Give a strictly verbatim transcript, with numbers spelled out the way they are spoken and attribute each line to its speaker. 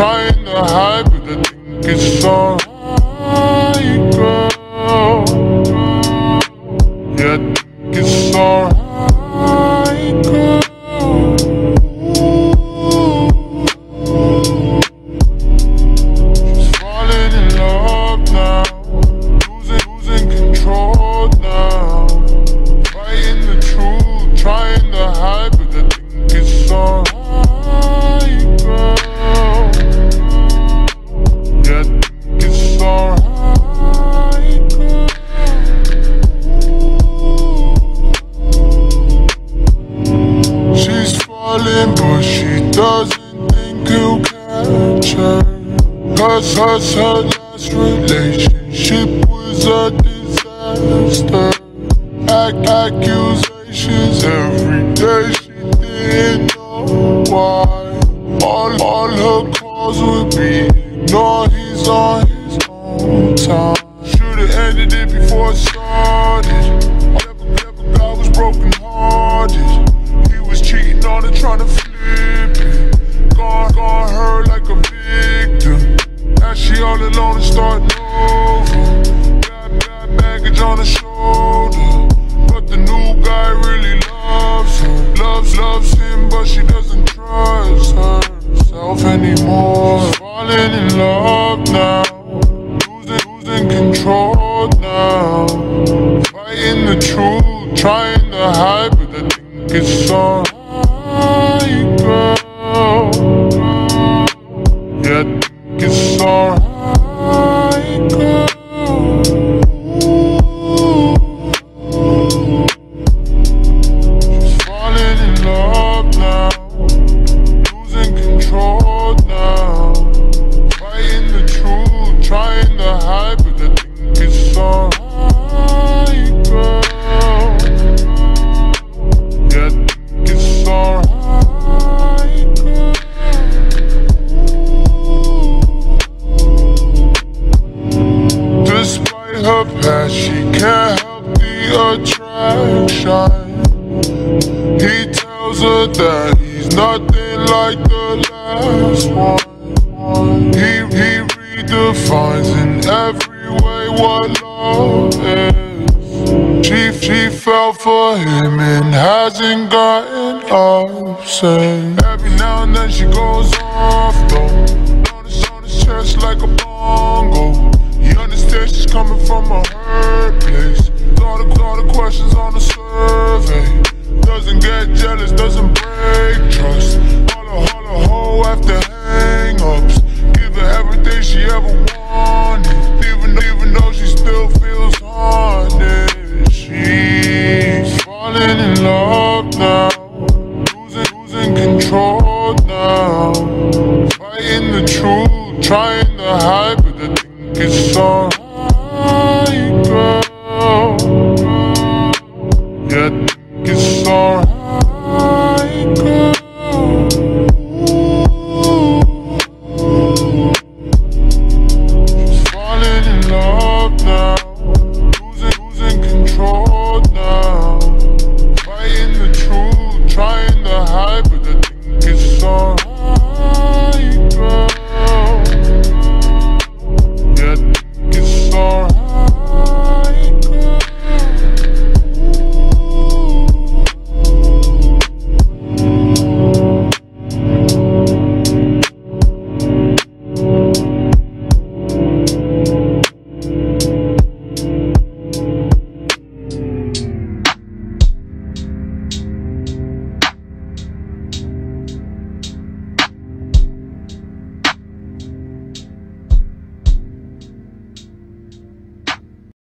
Speaker 1: trying to hide, but I think it's alright, girl. Yeah, I think it's alright, girl. She's falling in love now, losing, losing control now. Fighting the truth, trying to hide, but I think it's alright. But she doesn't think he'll catch her. Cause her, her last relationship was a disaster. Ac accusations every day, she didn't know why. All, all her calls would be ignored, he's on his own time. Should've ended it before it started. Never, never, I was broken hearted. Cheating on her, trying to flip it. Gone, gone her like a victim. Now she all alone and starting over. Got, got baggage on her shoulder, but the new guy really loves her. Loves, loves him, but she doesn't trust herself anymore. She's falling in love now, losing, losing control now. Fighting the truth, trying to hide, but I think it's alright. Girl. Yeah, I think it's alright, girl. She's falling in love now, losing control now. Fighting the truth, trying to hide, but I think it's alright, girl. Yeah, I think it's alright. Her past, she can't help the attraction. He tells her that he's nothing like the last one. He, he redefines in every way what love is. She, she fell for him and hasn't gotten upset. Every now and then she goes off though, on his, on his chest like a bongo. He understands she's coming from a hurt place. All the, all the questions on the survey. Doesn't get jealous, doesn't break trust. All a, all a hoe after hang-ups. Give her everything she ever wanted, even, even though she still feels haunted. She's falling in love now, losing, losing control now. Fighting the truth, trying to hide, but I think it's alright, girl. Yeah, I think it's alright.